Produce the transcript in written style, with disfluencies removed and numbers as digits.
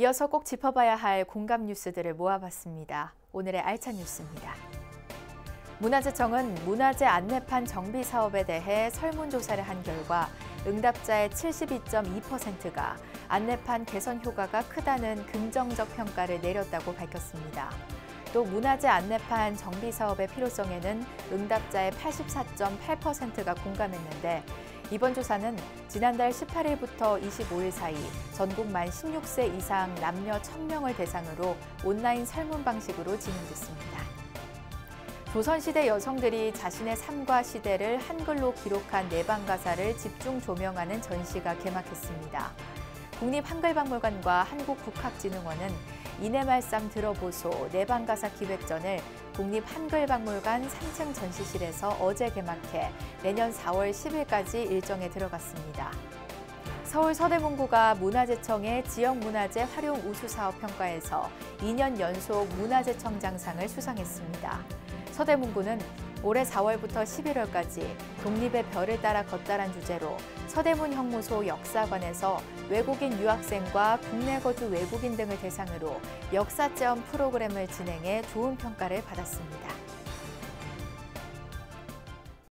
이어서 꼭 짚어봐야 할 공감 뉴스들을 모아봤습니다. 오늘의 알찬 뉴스입니다. 문화재청은 문화재 안내판 정비 사업에 대해 설문조사를 한 결과 응답자의 72.2%가 안내판 개선 효과가 크다는 긍정적 평가를 내렸다고 밝혔습니다. 또 문화재 안내판 정비 사업의 필요성에는 응답자의 84.8%가 공감했는데 이번 조사는 지난달 18일부터 25일 사이 전국 만 16세 이상 남녀 1,000명을 대상으로 온라인 설문 방식으로 진행됐습니다. 조선시대 여성들이 자신의 삶과 시대를 한글로 기록한 내방가사를 집중 조명하는 전시가 개막했습니다. 국립한글박물관과 한국국학진흥원은 이내 말씀 들어보소 내방가사 기획전을 국립한글박물관 3층 전시실에서 어제 개막해 내년 4월 10일까지 일정에 들어갔습니다. 서울 서대문구가 문화재청의 지역문화재 활용 우수사업 평가에서 2년 연속 문화재청장상을 수상했습니다. 서대문구는 올해 4월부터 11월까지 독립의 별을 따라 걷다란 주제로 서대문 형무소 역사관에서 외국인 유학생과 국내 거주 외국인 등을 대상으로 역사체험 프로그램을 진행해 좋은 평가를 받았습니다.